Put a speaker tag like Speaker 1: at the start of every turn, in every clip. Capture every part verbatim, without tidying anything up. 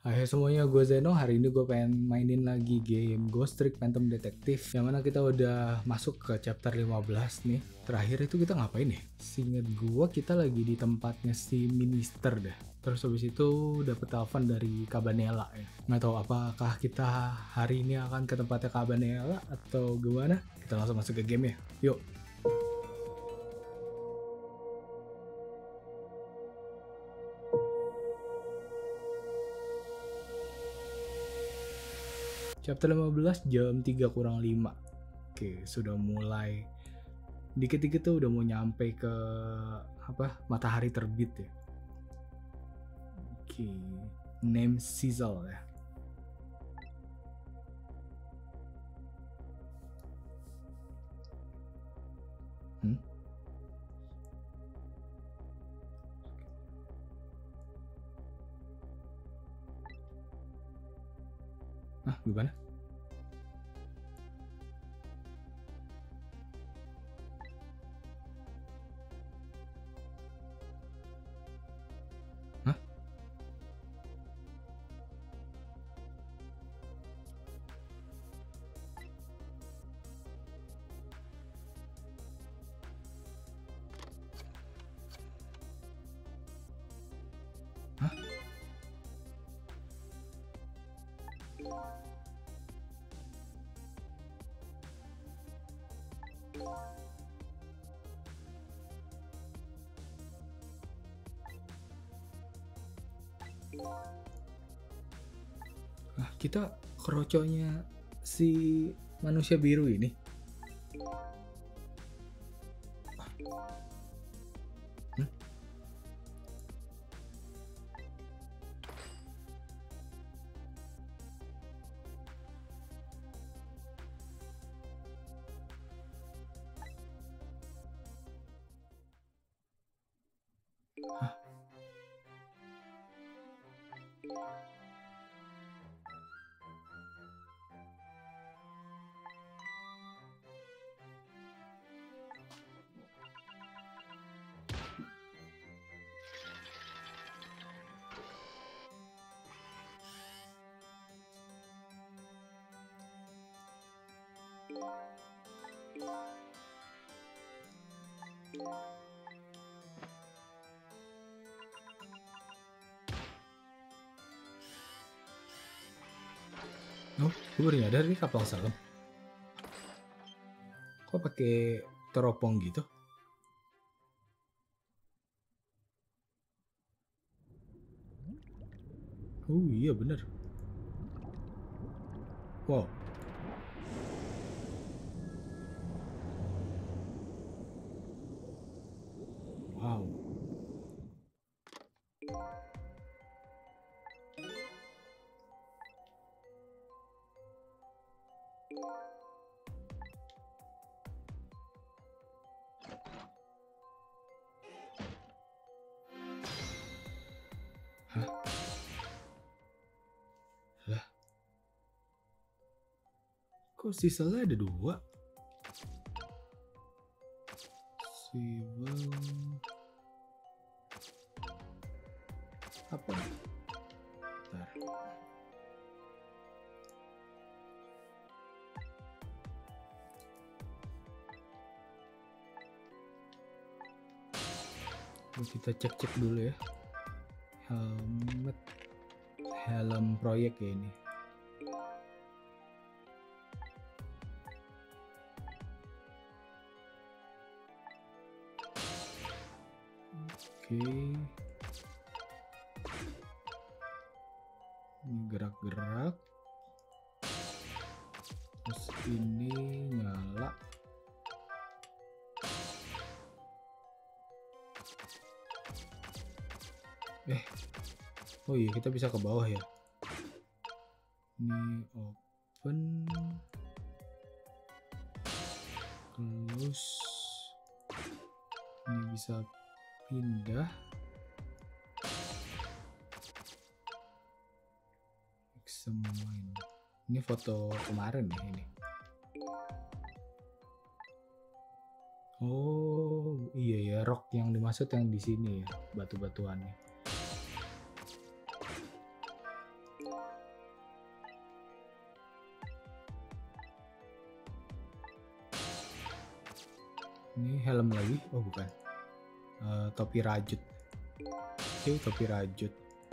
Speaker 1: Hai semuanya, gue Zeno. Hari ini gue pengen mainin lagi game Ghost Trick Phantom Detective, yang mana kita udah masuk ke chapter lima belas nih. Terakhir itu kita ngapain ya? Seinget gue kita lagi di tempatnya si Minister dah. Terus habis itu dapet telepon dari Cabanela ya. Nggak tahu apakah kita hari ini akan ke tempatnya Cabanela atau gimana. Kita langsung masuk ke game ya. Yuk. Chapter lima belas jam tiga kurang lima. Oke, sudah mulai dikit-dikit tuh udah mau nyampe ke apa matahari terbit ya. Oke, name Sizzle ya. Hmm? Ah, gimana? Hah? Hah? Ah, kita keroconya si manusia biru ini. Hmm? Hah? Oh, gue baru nyadar nih kapal selam. Kok pakai teropong gitu? Oh iya bener. Wow. Wow. Hah? Lah, kok sisanya ada dua? Sivel apa? Bentar. Kita cek-cek dulu ya. Helmet, helm proyek ya ini. Oke. Ini gerak-gerak. Terus ini nyala. Eh, oh iya kita bisa ke bawah ya. Ini open, close. Ini bisa pindah. Semua ini. Ini foto kemarin ya ini. Oh iya ya, rock yang dimaksud yang di sini ya, batu-batuannya. Ini helm lagi, oh bukan, uh, topi rajut. Oke, topi rajut.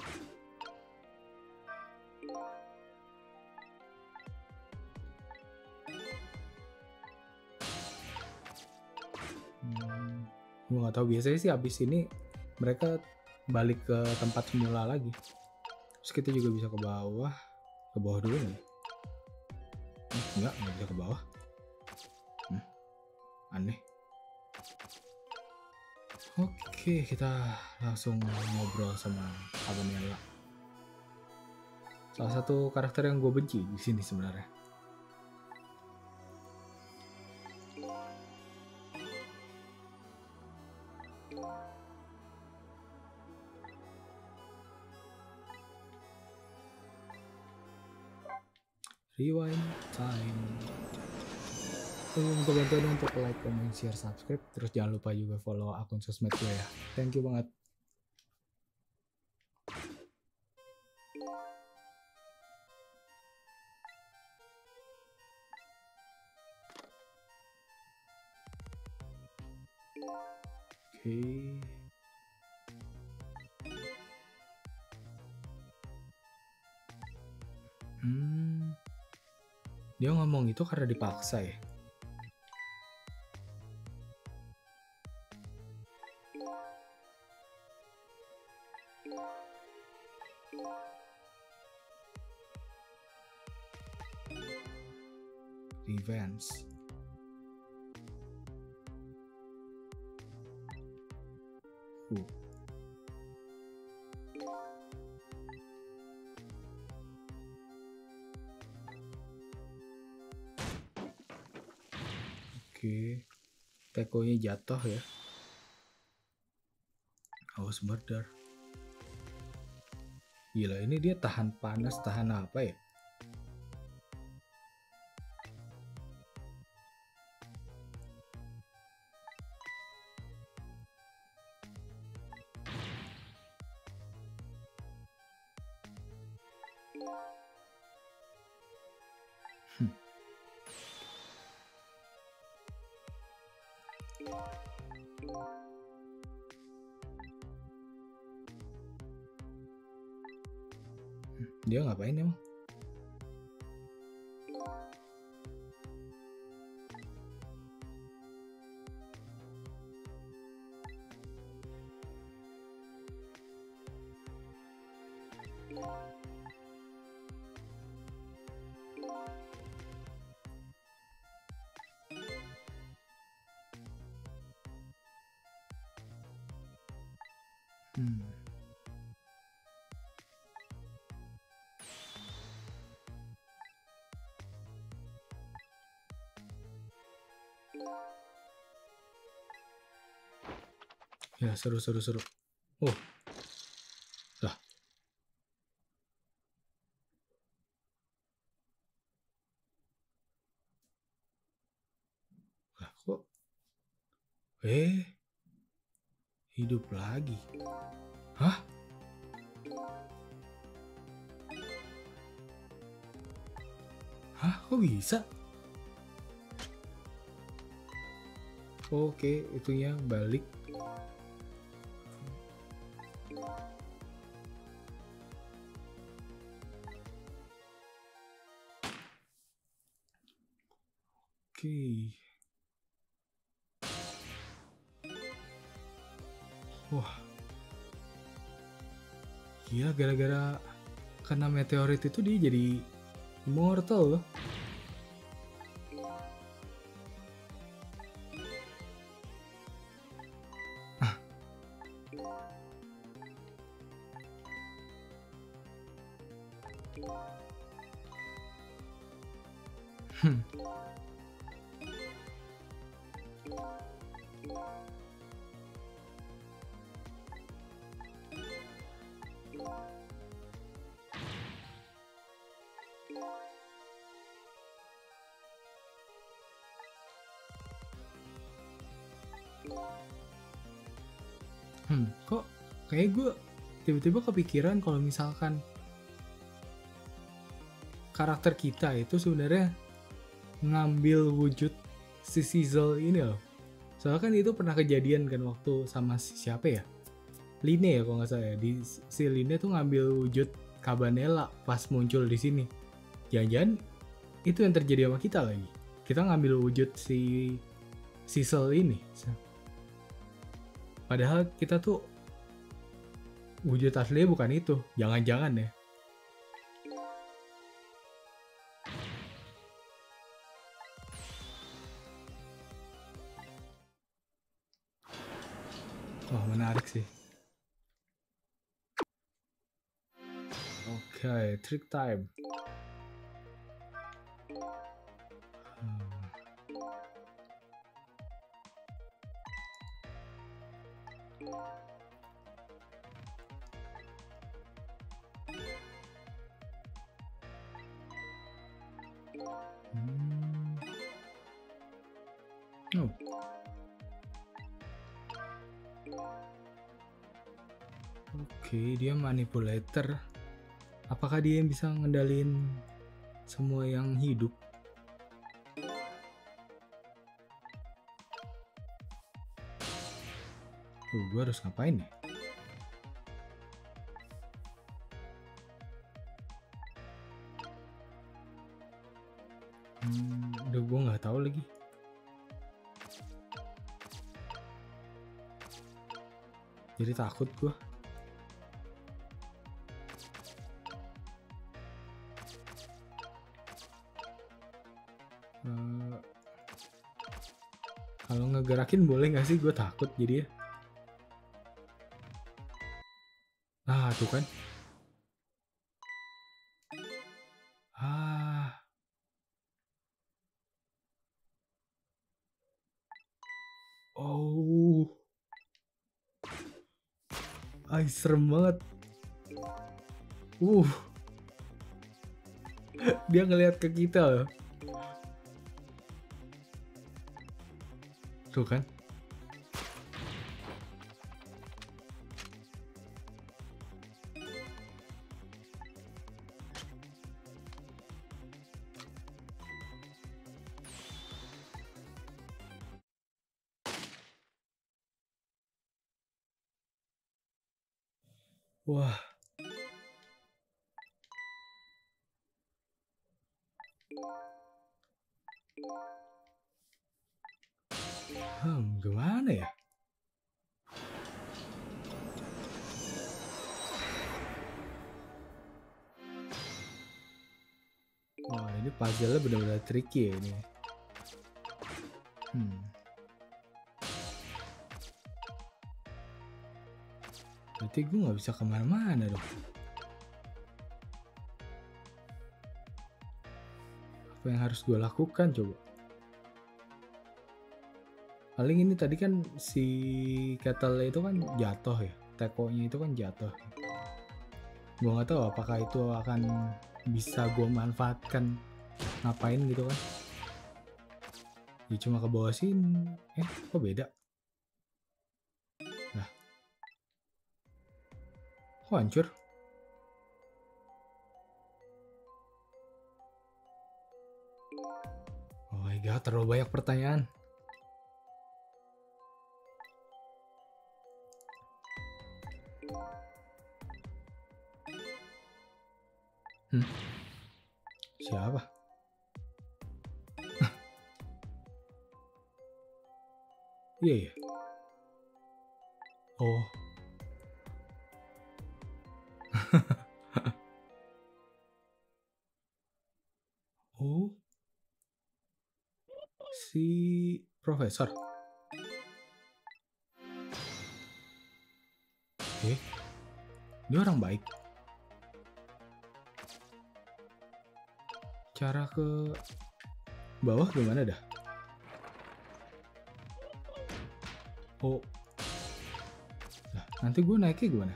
Speaker 1: Hmm, gue nggak tahu, biasanya sih abis ini mereka balik ke tempat semula lagi. Terus kita juga bisa ke bawah, ke bawah dulu nih. Eh, enggak, nggak bisa ke bawah. Hmm, aneh. Oke, kita langsung ngobrol sama Habanera. Salah satu karakter yang gue benci di sini sebenarnya. Rewind time. Tunggu untuk bantuan untuk like, comment, share, subscribe. Terus jangan lupa juga follow akun sosmed gue ya. Thank you banget. Oke. Okay. Hmm. Dia ngomong itu karena dipaksa ya. Revenge. Uh. Oke, tekonya jatuh ya. Awas murder. Gila, ini dia tahan panas, tahan apa ya? Hmm. Dia ngapain emang? Hmm. Ya, seru seru seru. Oh. Lah. Lah kok. Eh. Hidup lagi. Hah? Hah, kok bisa? Oke, itunya balik. Oke. Wah. Gila, gara-gara kena meteorit itu dia jadi immortal loh. Ah. Hmm. Hmm, kok kayak gue tiba-tiba kepikiran kalau misalkan karakter kita itu sebenarnya ngambil wujud si Sizzle ini loh. Soalnya kan itu pernah kejadian kan waktu sama si siapa ya? Line ya kalau nggak salah ya. Di, si Line tuh ngambil wujud Cabanela pas muncul di sini. Jangan-jangan itu yang terjadi sama kita lagi. Kita ngambil wujud si Sizzle ini. Padahal kita tuh wujud aslinya bukan itu. Jangan-jangan ya. Wah, menarik sih. Oke, okay, trick time. Hmm. Hmm. Oh. Oke, dia manipulator. Apakah dia yang bisa ngendalin semua yang hidup? Tuh, gue harus ngapain ya? Hmm, udah gue nggak tahu lagi. Jadi takut gue. Uh, kalau ngegerakin boleh nggak sih? Gue takut jadi ya. Ah, tuh kan. Ah. Oh. Ay, serem banget. Uh. Dia ngelihat ke kita loh. Tuh kan. Wah. Hmm, gimana ya? Wah, ini puzzle-nya benar-benar tricky ya ini. Hmm. Berarti gue nggak bisa kemana-mana dong. Apa yang harus gue lakukan coba? Paling ini tadi kan si kettle itu kan jatuh ya. Tekonya itu kan jatuh. Gue nggak tahu apakah itu akan bisa gue manfaatkan ngapain gitu kan. Ya cuma ke bawah sini. Eh, kok beda? Nah. Kok hancur? Oh my god, terlalu banyak pertanyaan. Hmm. Siapa? Iya ya. Oh. Oh. Si profesor. Eh. Dia orang baik. Cara ke bawah gimana dah? Oh. Nah, nanti gue naiknya gimana?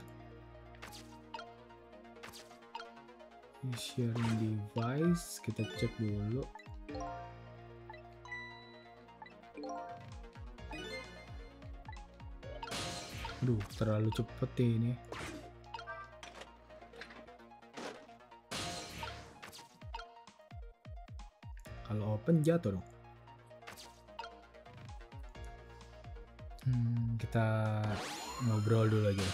Speaker 1: Sharing device, kita cek dulu. Aduh, terlalu cepet ya ini. Kalau open jatuh dong. Hmm, kita ngobrol dulu aja.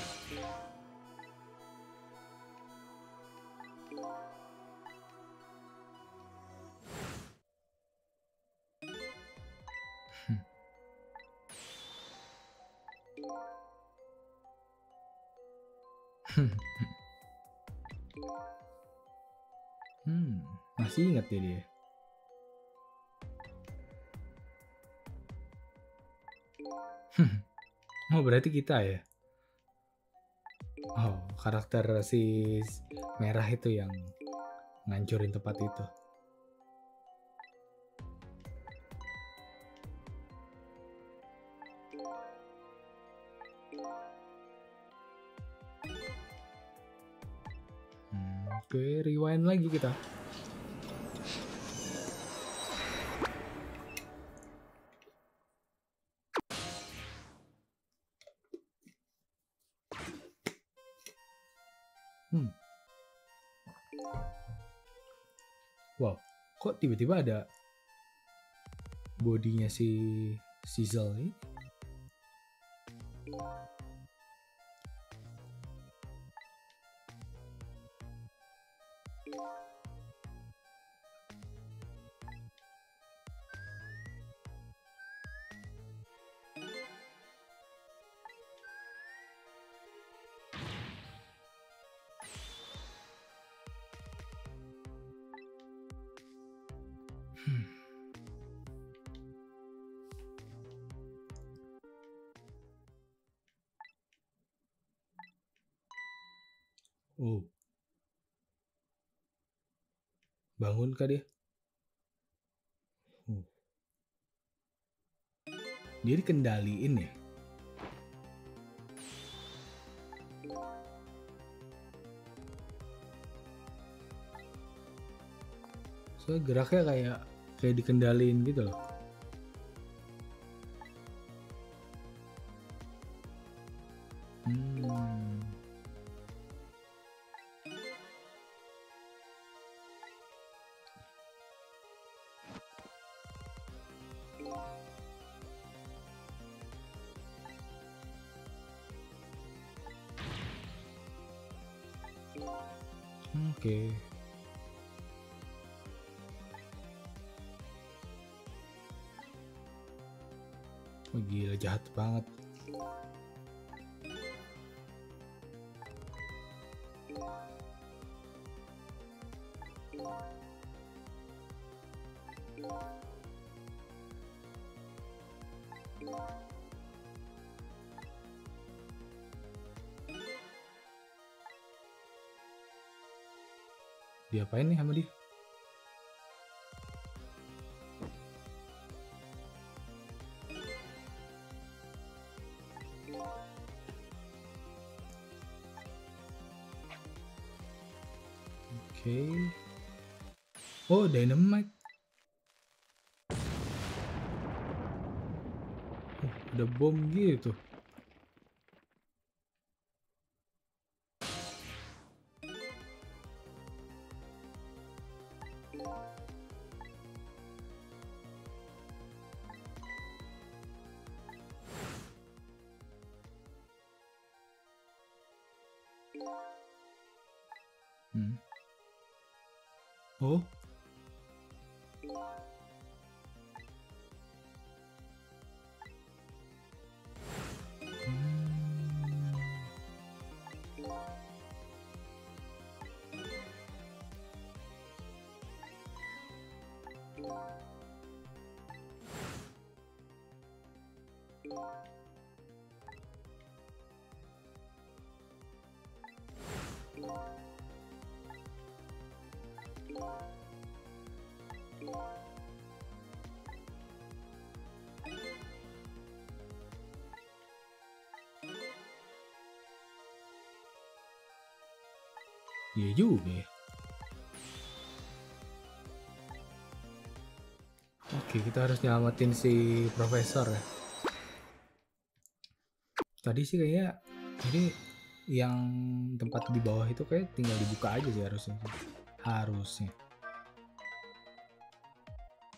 Speaker 1: Hmm, masih ingat ya dia. Oh, berarti kita ya. Oh, karakter si merah itu yang ngancurin tempat itu. Hmm, oke, rewind lagi kita. Hmm. Wow, kok tiba-tiba ada bodinya si Sizzle ini? Hmm. Oh. Bangun kah dia? Oh. Dia dikendaliin ya? So geraknya kayak kayak dikendaliin gitu loh. Hmm. Oke. Okay. Oh, gila jahat banget. Diapain nih sama dia? Oke. Okay. Oh, dynamite. Oh, ada bom gitu. Hmm. Oh. Iya juga ya. Oke, kita harus nyelamatin si profesor ya. Tadi sih kayaknya ini yang tempat di bawah itu kayak tinggal dibuka aja sih harusnya. Harusnya.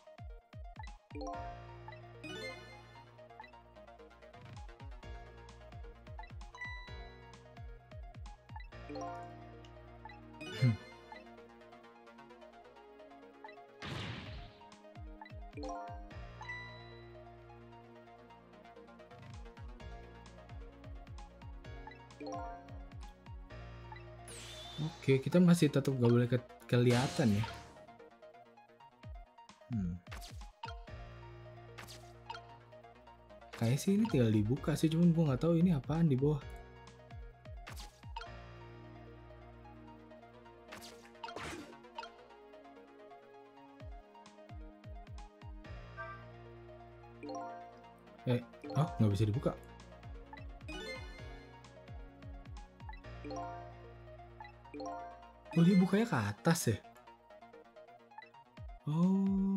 Speaker 1: Oke, kita masih tetap gak boleh ke kelihatan ya. Hmm. Kayak sih ini tinggal dibuka sih, cuman gue nggak tahu ini apaan di bawah. Eh, oh nggak bisa dibuka. Oh dia bukanya ke atas ya? Oh.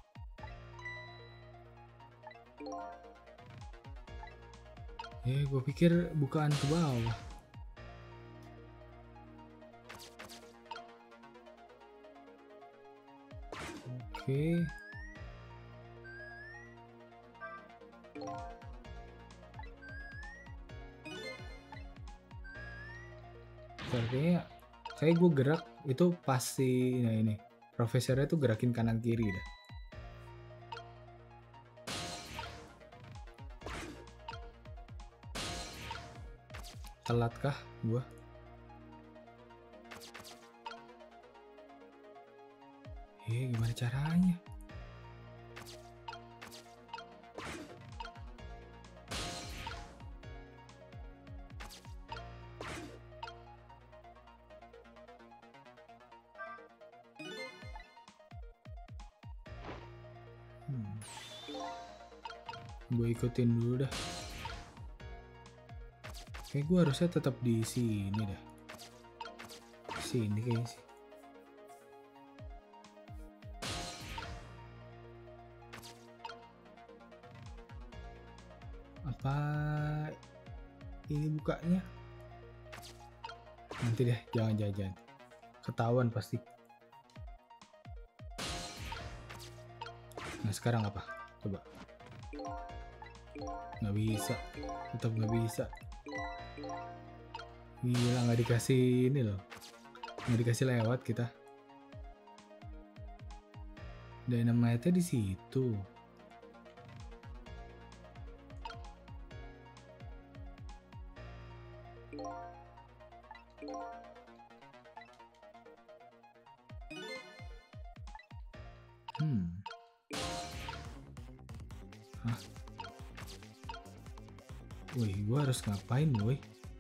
Speaker 1: Ya gue pikir bukaan ke bawah. Oke. Kayaknya kayak gue gerak itu pasti, nah ini profesornya tuh gerakin kanan kiri dah. Telat kah gue? Eh gimana caranya? Hmm. Gue ikutin dulu dah. Kayak gue harusnya tetap di sini dah. Sini kayaknya sih. Apa ini bukanya? Nanti deh, jangan jajan. Ketahuan pasti. Nah sekarang apa? Coba. Nggak bisa. Tetap nggak bisa. Gila nggak dikasih ini loh. Nggak dikasih lewat kita. Dynamite-nya di situ. Hmm. Hah? Wih, gue harus ngapain, woi?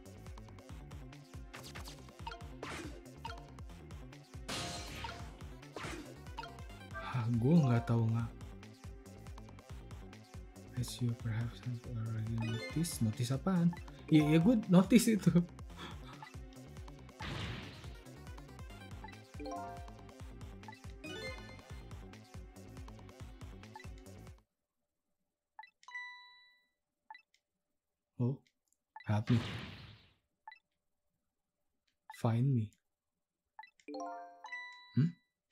Speaker 1: Hah, gue nggak tahu nggak. As you perhaps have already notice, notice apaan? Iya, ya gue notice itu. Oh, help me. Find me. Hmm?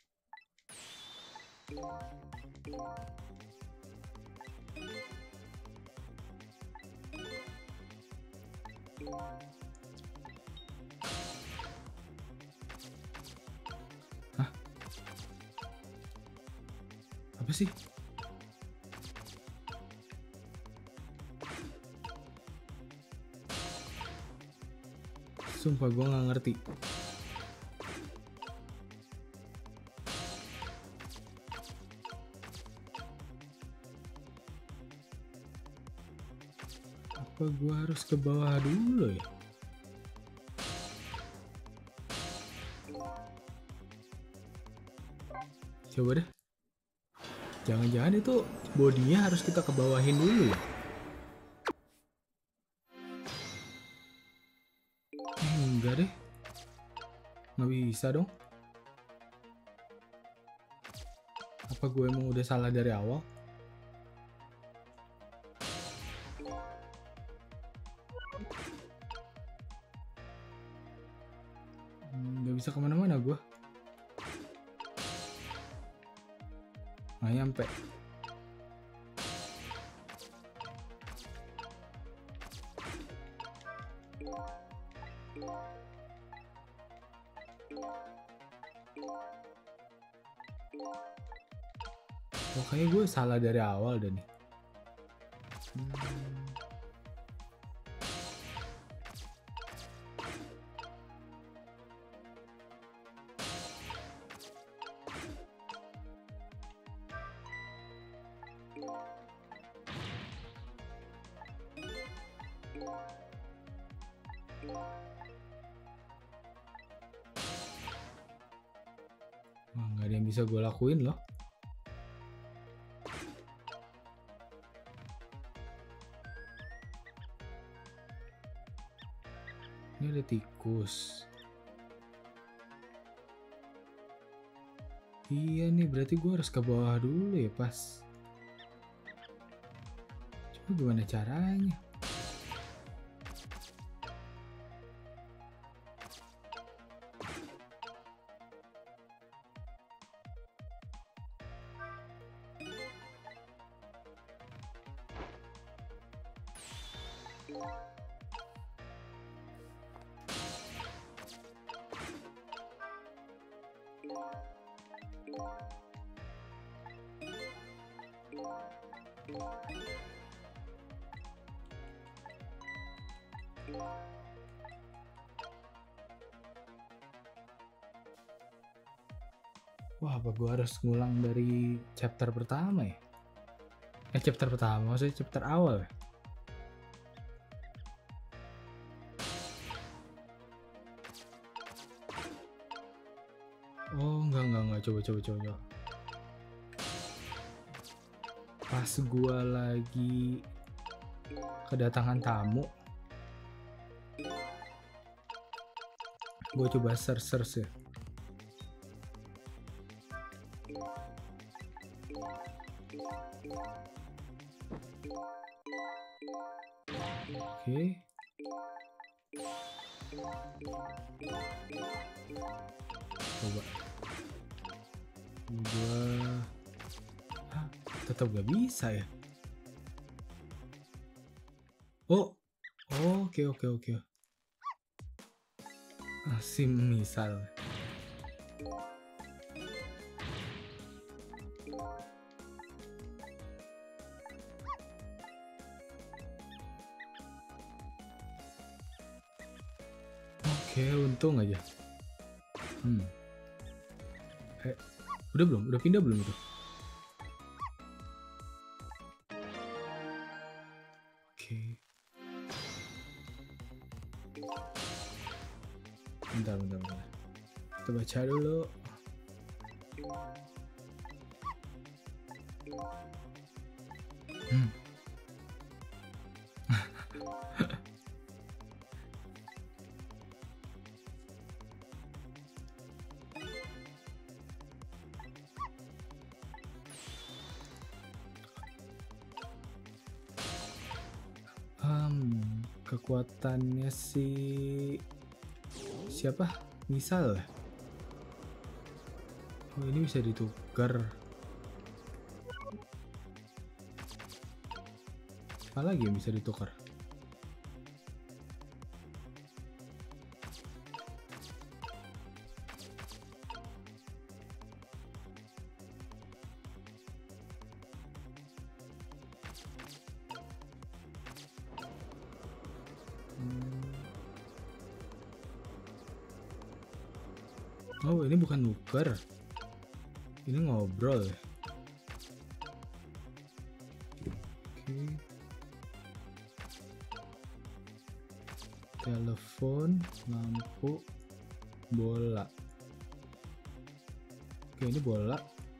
Speaker 1: Hah? Apa sih? Sumpah gue nggak ngerti. Apa gue harus ke bawah dulu ya? Coba deh. Jangan-jangan itu bodinya harus kita ke bawahin dulu ya? Eh, enggak deh. Nggak bisa dong. Apa gue emang udah salah dari awal? Nggak bisa kemana-mana gue. Nggak nyampe. Oh, kayaknya gue salah dari awal dan nih. Hmm. Wah, nggak ada yang bisa gue lakuin loh. Ini ada tikus. Iya nih, berarti gue harus ke bawah dulu ya pas. Coba gimana caranya? Wah, apa gue harus ngulang dari chapter pertama ya? Eh, chapter pertama, maksudnya chapter awal ya? Oh, enggak, enggak, enggak. Coba, coba, coba, coba. Pas gue lagi kedatangan tamu, gue coba search-search ya. Oke. Coba. Gua Hah, tetap gak bisa ya. Oh. Oke, oke, oke. Ah, sim misal. Oke, untung aja. Hmm. Eh, udah belum? Udah pindah belum itu? Oke. Bentar, bentar, bentar. Kita baca dulu. Hmm. Um, kekuatannya si siapa? Misal. Oh, ini bisa ditukar. Apa lagi yang bisa ditukar? Oh, ini bukan nuker. Ini ngobrol ya. Oke. Telepon, lampu, bola. Oke, ini bola.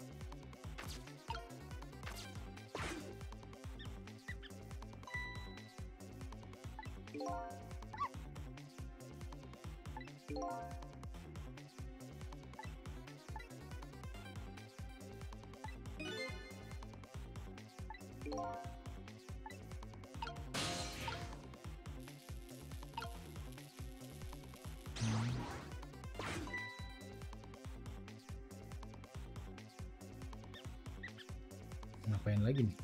Speaker 1: Ngapain lagi nih?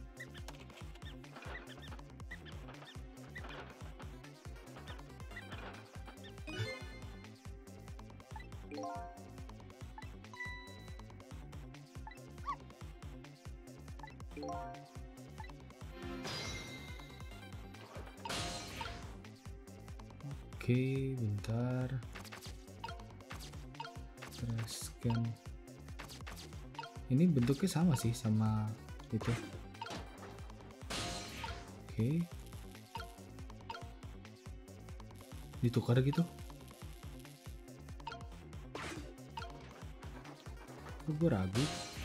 Speaker 1: Oke, bentar. Terus scan. Ini bentuknya sama sih sama itu. Oke. Ditukar gitu. Gue ragu.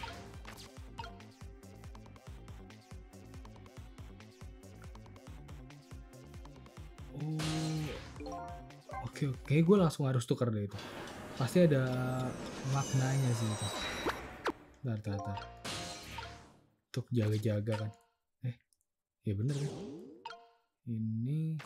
Speaker 1: Oke, oke, gue langsung harus tukar deh itu. Pasti ada maknanya sih itu. Bentar, bentar, bentar. Untuk jaga-jaga kan. Eh, ya bener kan. Ini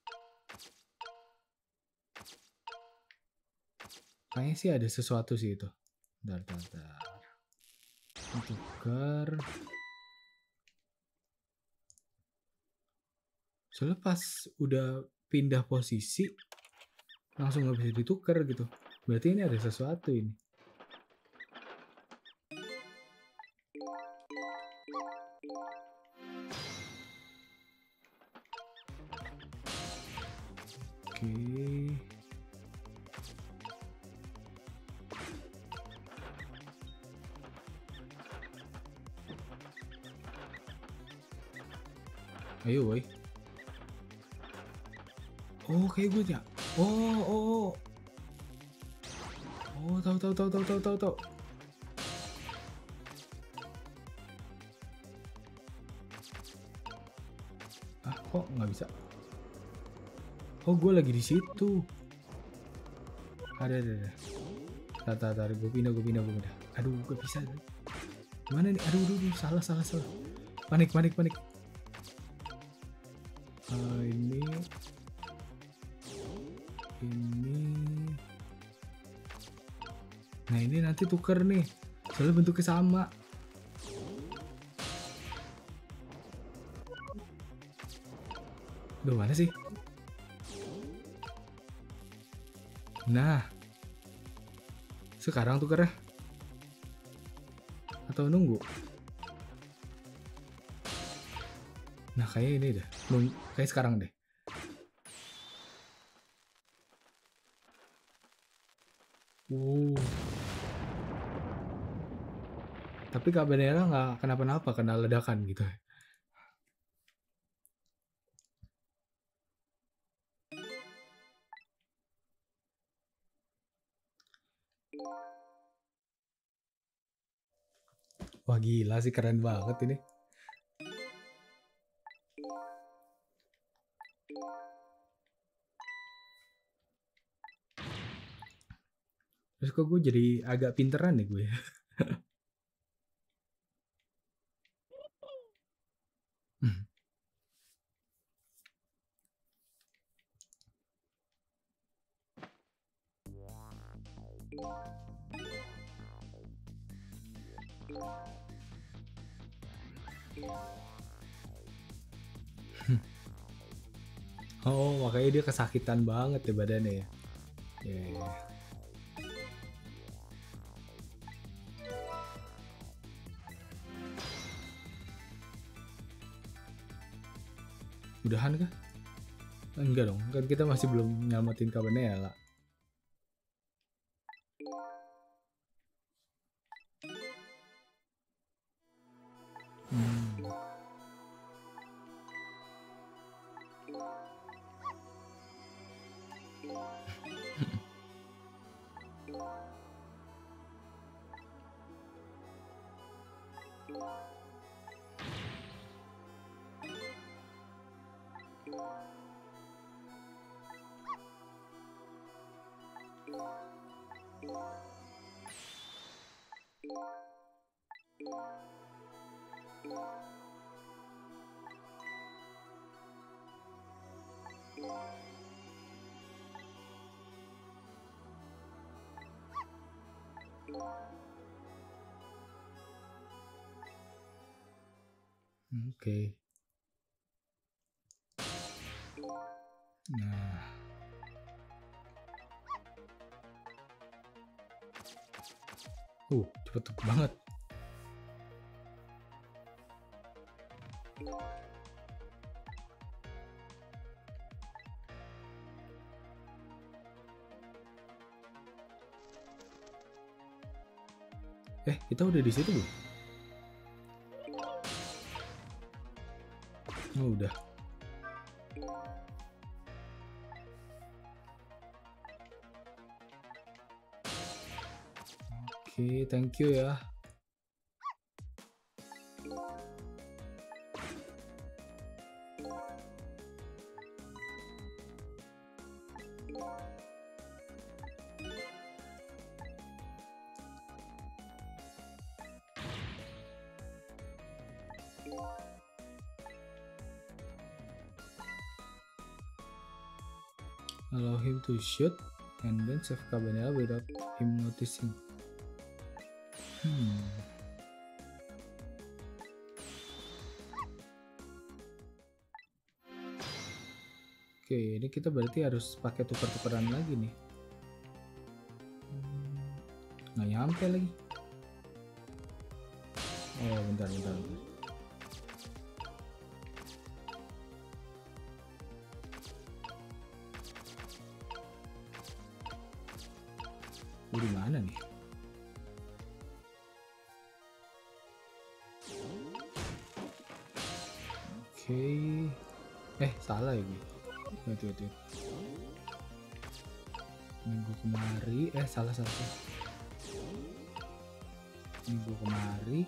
Speaker 1: kayaknya sih ada sesuatu sih itu. Bentar, bentar, bentar. Tukar. Soalnya pas udah pindah posisi langsung nggak bisa ditukar gitu. Berarti ini ada sesuatu ini. Oke. Ayo, woi. Oh, kayak gue ya. Oh, oh, oh, tahu, tahu, tahu, tahu, tahu, tahu, tahu. Ah, kok nggak bisa? Oh, gue lagi di situ. Ada, ada, ada. Tata, tata, gue pindah, gue pindah, gue pindah. Aduh, gue bisa. Gimana nih? Aduh, aduh, aduh, salah, salah, salah. Panik, panik, panik. Uh, ini, ini. Nah, ini nanti tuker nih. Soalnya bentuknya sama. Duh, mana sih? Nah. Sekarang tukernya. Atau nunggu? Nah, kayak ini dah. Nunggu. Kayak sekarang deh. Uh. Tapi Kak Benera nggak kenapa-napa, kena ledakan gitu. Wah, gila sih, keren banget ini. Terus kok gue jadi agak pinteran nih gue. Oh, makanya dia kesakitan banget ya badannya ya. Yeah, yeah. Udahan kah? Enggak dong, kan kita masih belum nyelamatin Cabanela. Hmm. Oke. Okay. Nah. Uh, cepet banget. Eh, kita udah di situ belum? Oh, udah. Oke, okay, thank you ya. Allow him to shoot and then save Cabanela without him noticing. Hmm. Oke, ini kita berarti harus pakai tukar-tukaran lagi nih. Nggak nyampe lagi. Oh, bentar, bentar, bentar. Oh, di mana nih? Oke. Eh, salah ya gue. Wait, wait, wait. Minggu kemari. Eh, salah, salah. Minggu kemari.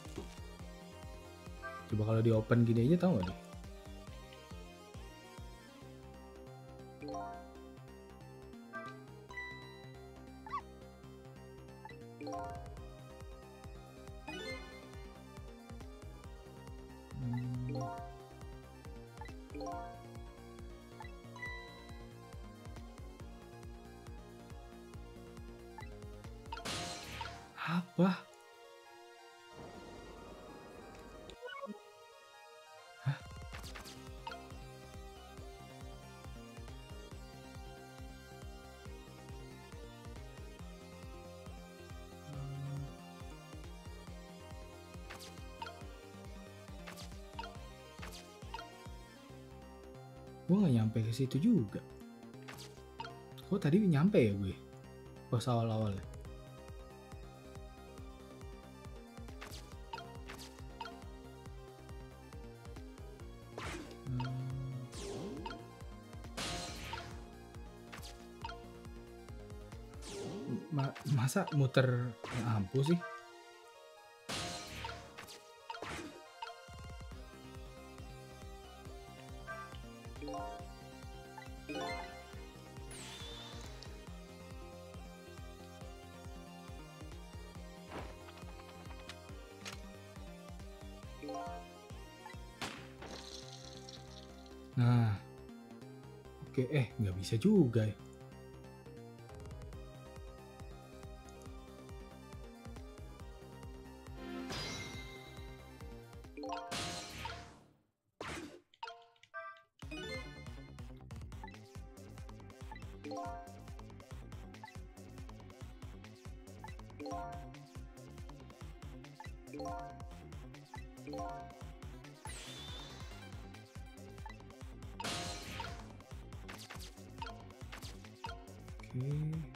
Speaker 1: Coba kalau di open gini aja tahu nggak nih? Apa? Hah? Gue nggak nyampe ke situ juga. Kok tadi nyampe ya gue? Pas awal-awal ya? Ma masa muter lampu sih? Nah, oke, eh nggak bisa juga ya. Oke.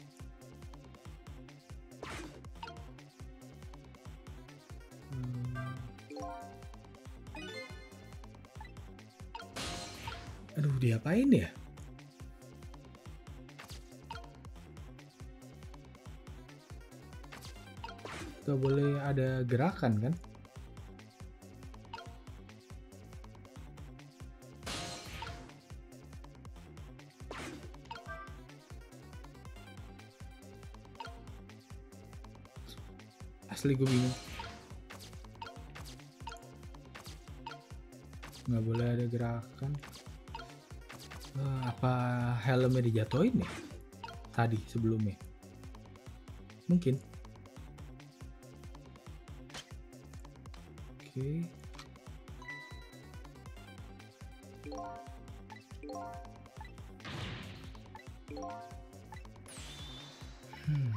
Speaker 1: Hmm. Aduh, diapain ya? Gak boleh ada gerakan kan? Asli gue bingung. Nggak boleh ada gerakan. Uh, apa helmnya dijatuhin ya? Tadi sebelumnya. Mungkin. Oke. Okay. Hmm.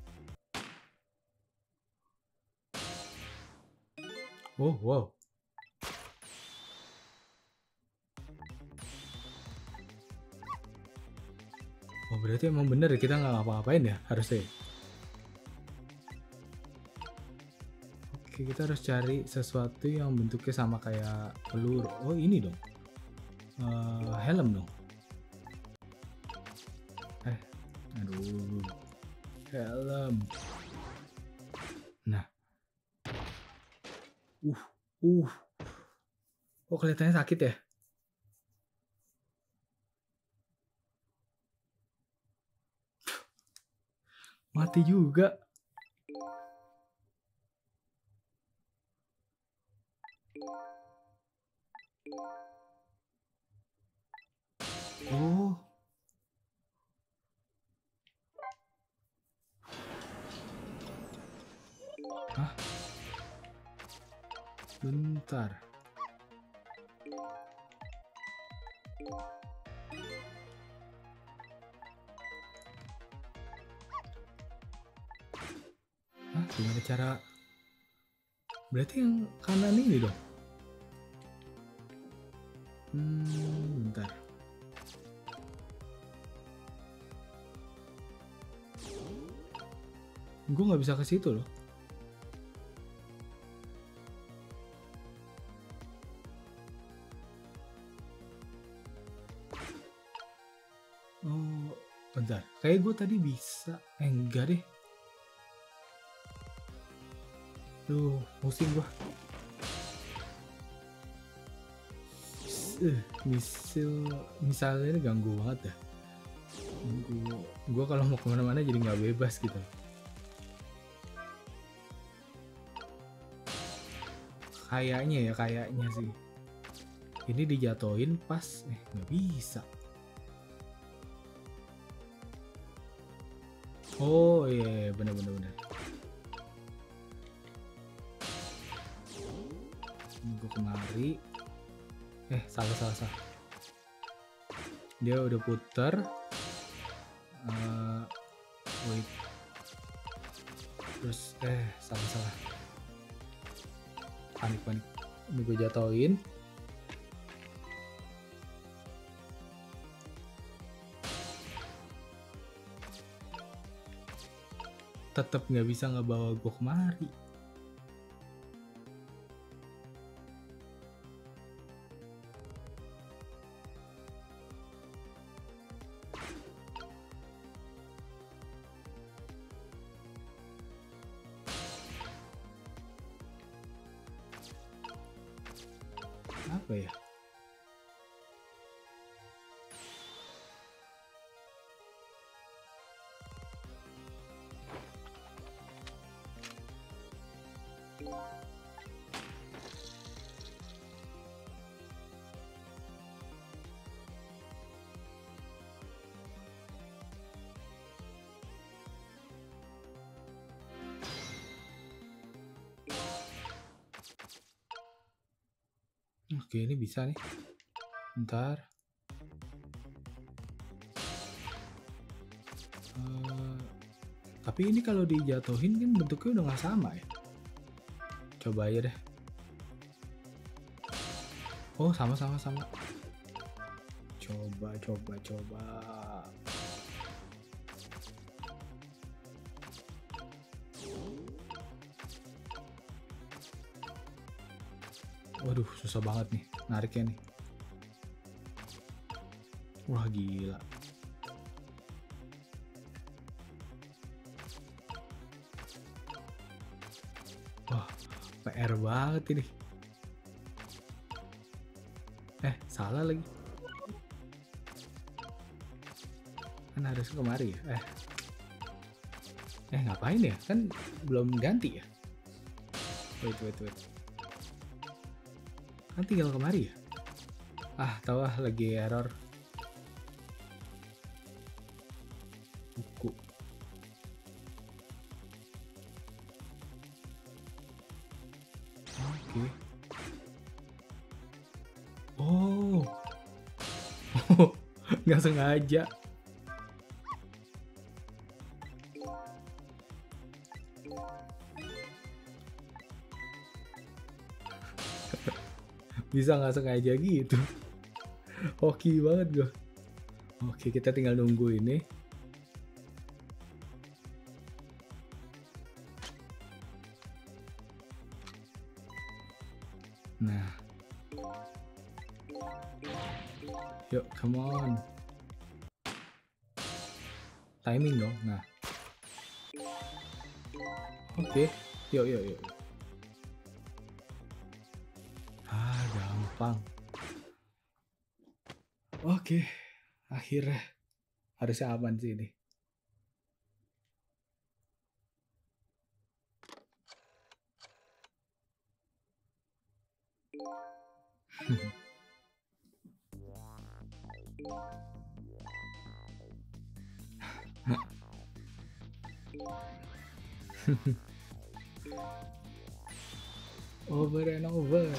Speaker 1: Oh, wow. berarti emang bener ya kita nggak ngapa-ngapain ya harusnya. Oke, kita harus cari sesuatu yang bentuknya sama kayak peluru. Oh ini dong, uh, helm dong. Eh, aduh, helm. Nah, uh, uh, oh kelihatannya sakit ya. Mati juga. Oh. Hah? Bentar. Hah? Gimana cara? Berarti yang kanan ini dong? Hmm, bentar. Gue nggak bisa ke situ loh. Oh, bentar. Kayak gue tadi bisa. Eh, enggak deh. Duh, pusing gue. Uh, misil, misalnya ini ganggu banget ya. Gue, gue kalau mau kemana-mana jadi nggak bebas gitu. Kayaknya ya, kayaknya sih. Ini dijatoin pas, eh nggak bisa. Oh iya, bener-bener bener. Gue kemari. Eh salah salah salah. Dia udah puter. Uh, wait. Terus eh salah salah. Panik panik. Ini gue jatoin. Tetap nggak bisa ngebawa gue kemari. Apa ya? Oke, ini bisa nih. Bentar. Uh, tapi ini kalau dijatuhin kan bentuknya udah nggak sama ya. Coba aja deh. Oh, sama sama sama. Coba coba coba. Waduh, susah banget nih nariknya nih. Wah, gila. Wah, P R banget ini. Eh, salah lagi. Kan harus kemari ya. Eh, eh ngapain ya? Kan belum ganti ya. Wait, wait, wait. Kan tinggal kemari ya. Ah, tahu ah, lagi error. Buku. Oke. Oh. Nggak sengaja. Bisa nggak sengaja gitu. Hoki banget gue. Oke, kita tinggal nunggu ini. Nah, yuk, come on. Timing dong. Nah, oke, okay. Yuk, yuk, yuk. Ah, gampang. Oke, okay. Akhirnya harusnya aman sih ini. Over and over.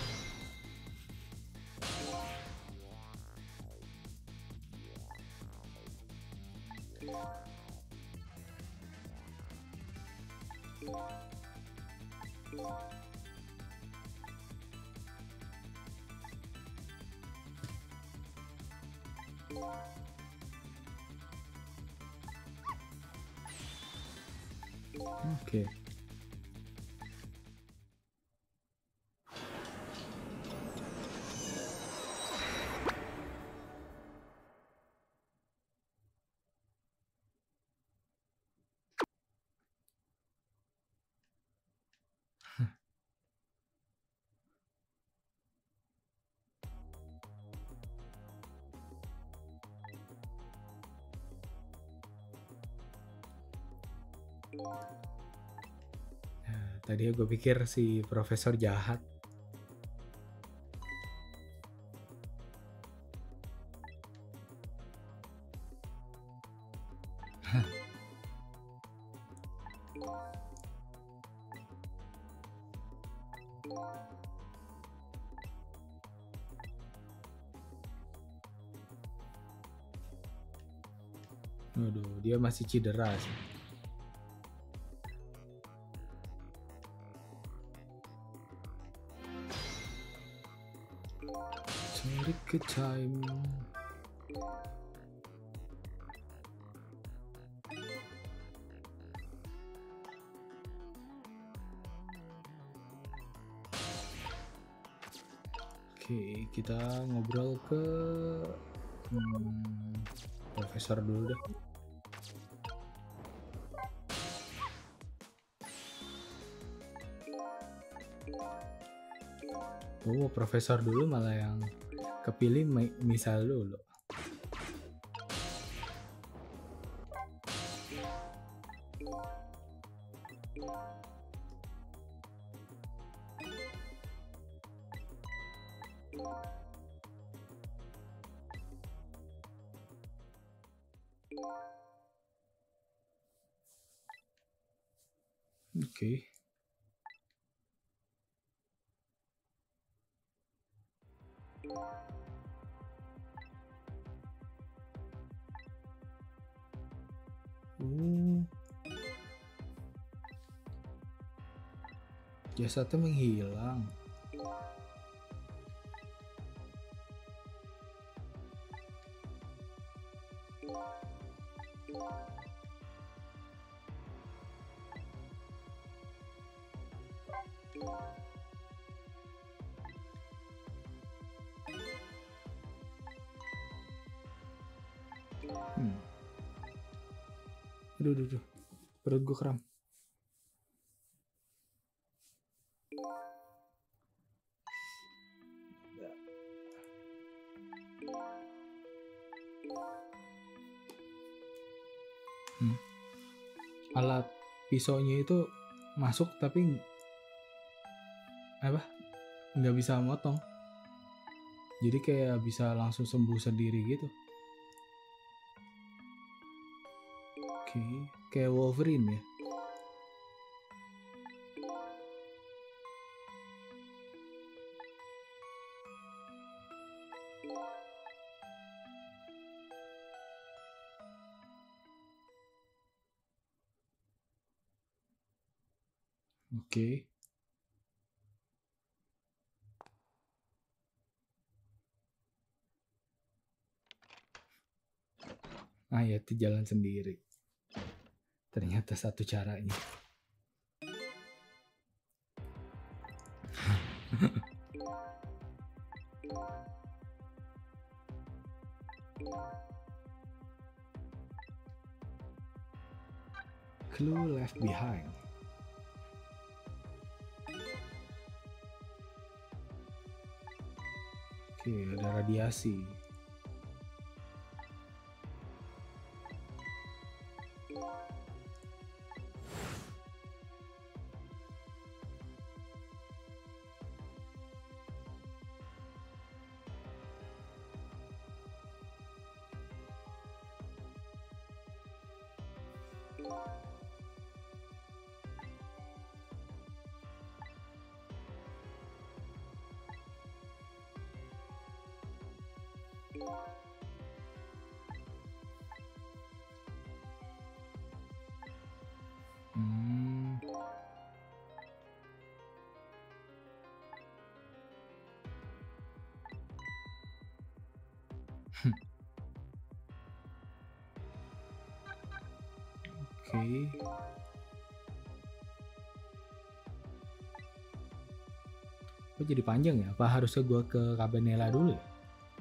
Speaker 1: Oke. Okay. Nah, tadi gue pikir si profesor jahat. Waduh, dia masih cedera sih. Cari ke time. Oke, kita ngobrol ke hmm, profesor dulu deh. Oh, profesor dulu malah yang kepilih misal dulu. Oke. Okay. Uh. Jasadnya menghilang. Hmm. Aduh, aduh, aduh. Perut gue kram. Hmm. Alat pisaunya itu masuk tapi apa? Nggak bisa motong. Jadi kayak bisa langsung sembuh sendiri gitu. Oke, okay. Kayak Wolverine ya. Oke. Okay. Ah ya, itu jalan sendiri. Ternyata satu caranya. Clue left behind. Oke, ada radiasi. Hmm. Oke. Kok jadi panjang ya? Apa harusnya gua ke Cabanela dulu ya?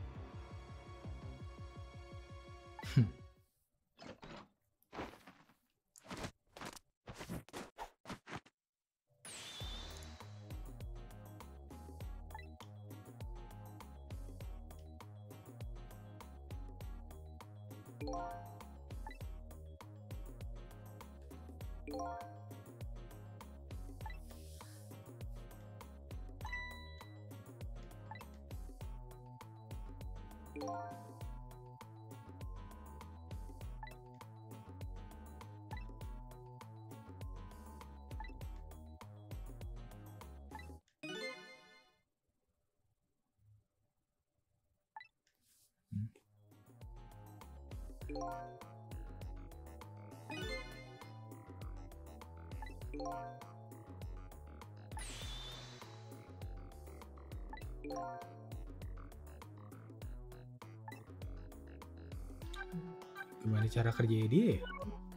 Speaker 1: Gimana cara kerjanya dia ya?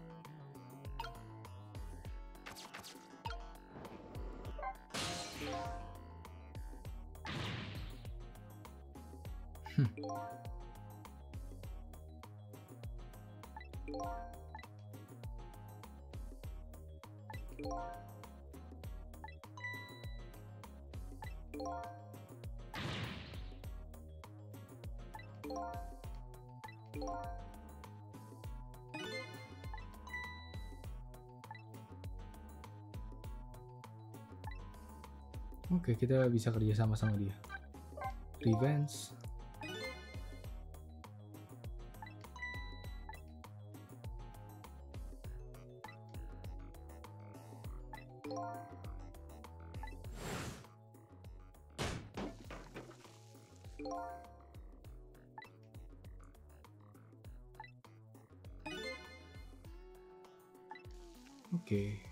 Speaker 1: Hmm. Oke, kita bisa kerja sama sama dia. Revenge. Oke.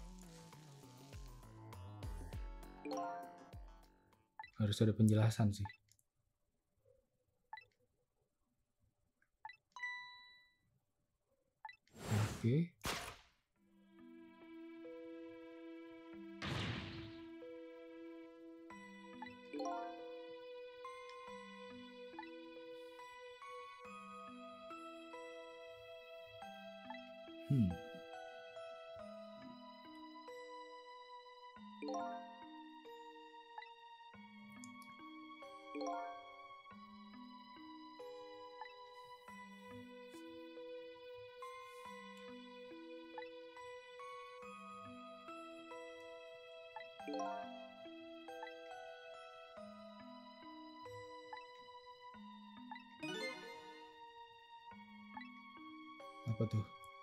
Speaker 1: Harus ada penjelasan sih. Oke. Hmm. Apa tuh?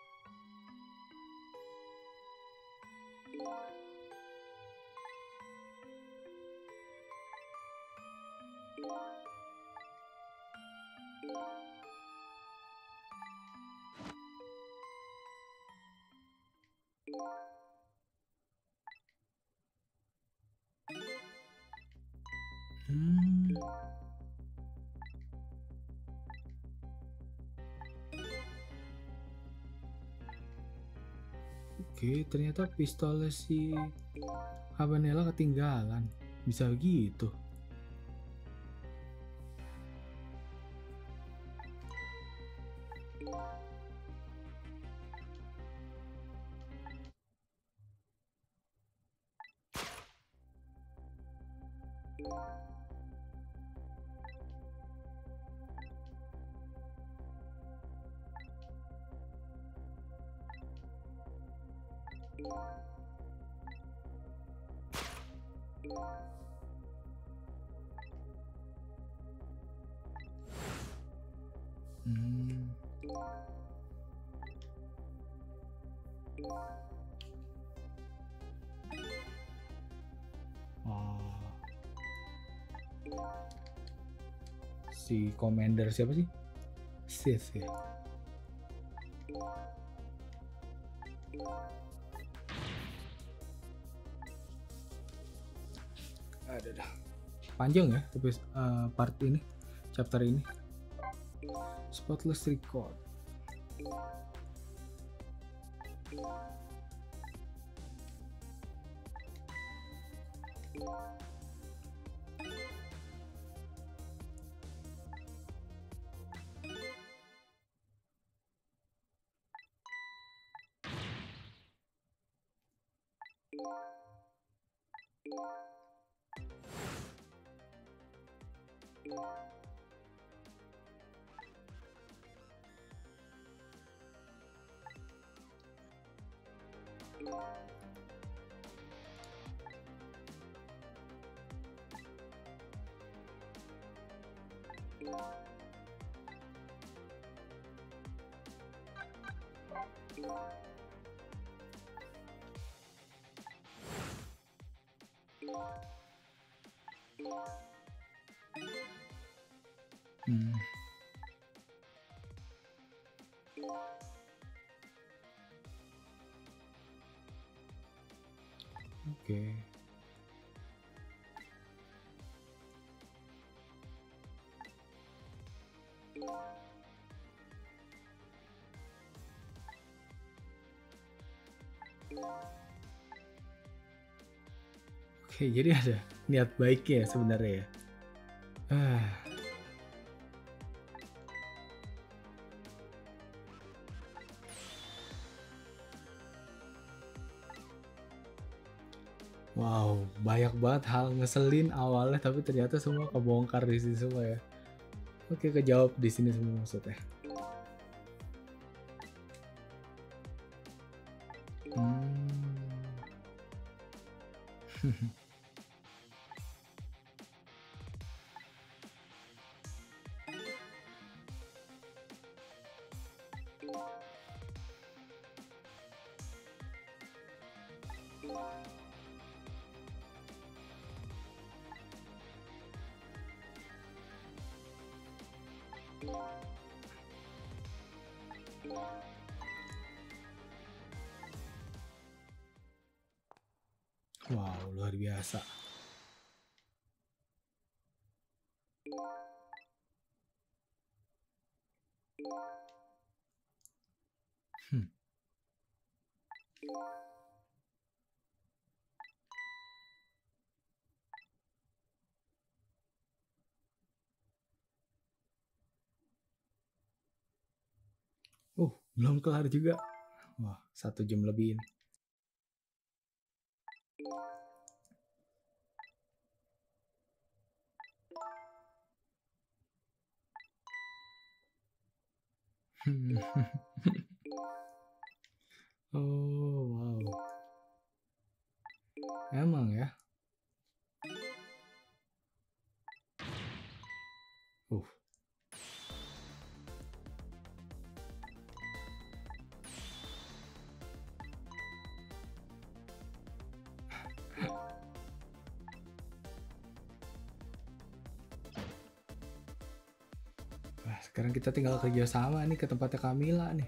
Speaker 1: Hmm. Oke, ternyata pistolnya si Cabanela ketinggalan. Bisa gitu. Hmm. Oh. Si commander siapa sih? Sith ya. Ada dah. Panjang ya tapi uh, part ini, chapter ini. Spotless record. Hmm. Oke. Okay. Oke, jadi ada niat baiknya sebenarnya ya. Ah. Wow, banyak banget hal ngeselin awalnya tapi ternyata semua kebongkar di sini semua ya. Oke, kejawab di sini semua maksudnya. Hmm. Wow, luar biasa. Hmm. Uh, belum kelar juga. Wah, satu jam lebih ini. Oh, wow. Emang ya. Uh. Wah, sekarang kita tinggal kerja sama nih ke tempatnya Camilla nih.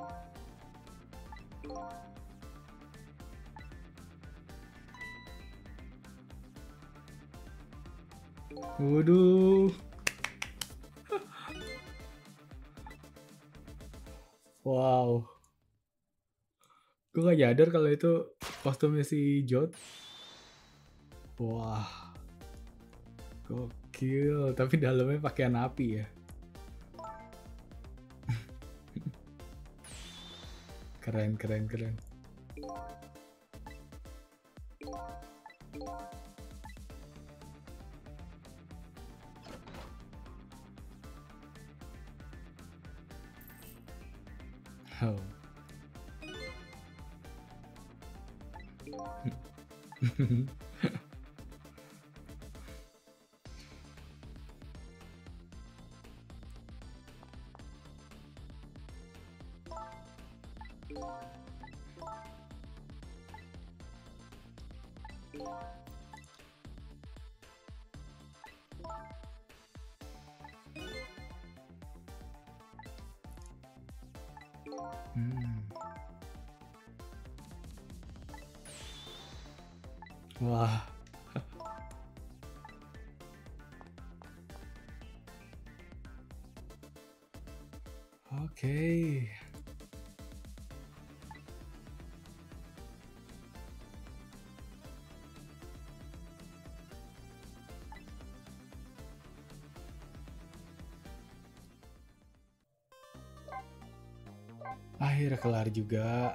Speaker 1: Waduh. Wow. Gue gak nyadar kalau itu kostumnya si Jot. Wah. Gokil, tapi dalamnya pakaian api ya. Keren, keren, keren. Oh. Hmm. Wah. Oke. Akhirnya kelar juga.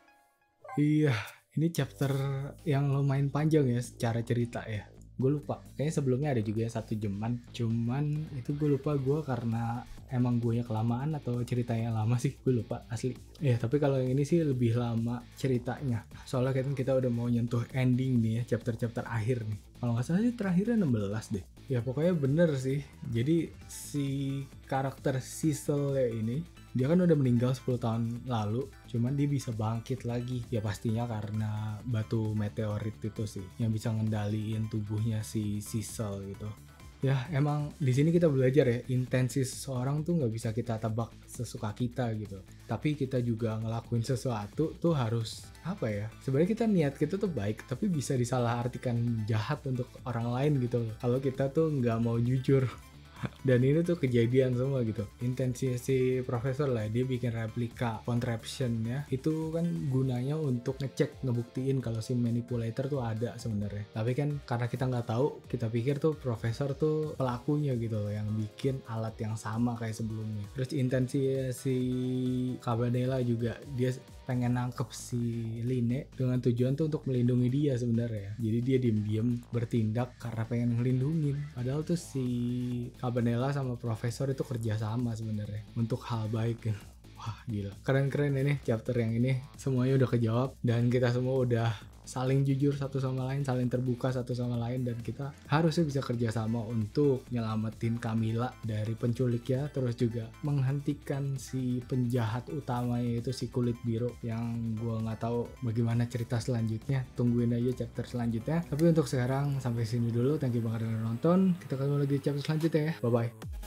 Speaker 1: Iya, ini chapter yang lumayan panjang ya secara cerita ya. Gue lupa, kayaknya sebelumnya ada juga yang satu jaman. Cuman itu gue lupa gue karena emang gue nya kelamaan atau ceritanya lama sih, gue lupa asli. Ya tapi kalau yang ini sih lebih lama ceritanya. Soalnya kan kita udah mau nyentuh ending nih ya, chapter-chapter akhir nih. Kalau nggak salah sih terakhirnya enam belas deh. Ya pokoknya bener sih. Jadi si karakter Cecil ya ini, dia kan udah meninggal sepuluh tahun lalu, cuman dia bisa bangkit lagi. Ya pastinya karena batu meteorit itu sih yang bisa ngendaliin tubuhnya si Cecil gitu. Ya emang di sini kita belajar ya, intensi seseorang tuh nggak bisa kita tebak sesuka kita gitu. Tapi kita juga ngelakuin sesuatu tuh harus apa ya? Sebenarnya kita niat kita tuh baik, tapi bisa disalahartikan jahat untuk orang lain gitu loh. Kalau kita tuh nggak mau jujur. Dan ini tuh kejadian semua gitu. Intensi si profesor lah, dia bikin replika contraption ya. Itu kan gunanya untuk ngecek, ngebuktiin kalau si manipulator tuh ada sebenarnya. Tapi kan karena kita nggak tahu, kita pikir tuh profesor tuh pelakunya gitu loh, yang bikin alat yang sama kayak sebelumnya. Terus intensi si Cabanela juga, dia pengen nangkep si Line dengan tujuan tuh untuk melindungi dia sebenarnya. Jadi dia diem-diem bertindak karena pengen ngelindungin. Padahal tuh si Cabanela sama profesor itu kerja sama sebenarnya untuk hal baik. Wah gila, keren-keren ini chapter yang ini. Semuanya udah kejawab dan kita semua udah saling jujur satu sama lain, saling terbuka satu sama lain, dan kita harusnya bisa kerjasama untuk nyelamatin Camila dari penculik ya, terus juga menghentikan si penjahat utamanya itu si kulit biru yang gua nggak tahu bagaimana cerita selanjutnya. Tungguin aja chapter selanjutnya. Tapi untuk sekarang sampai sini dulu, thank you banget udah nonton. Kita ketemu lagi di chapter selanjutnya ya, bye bye.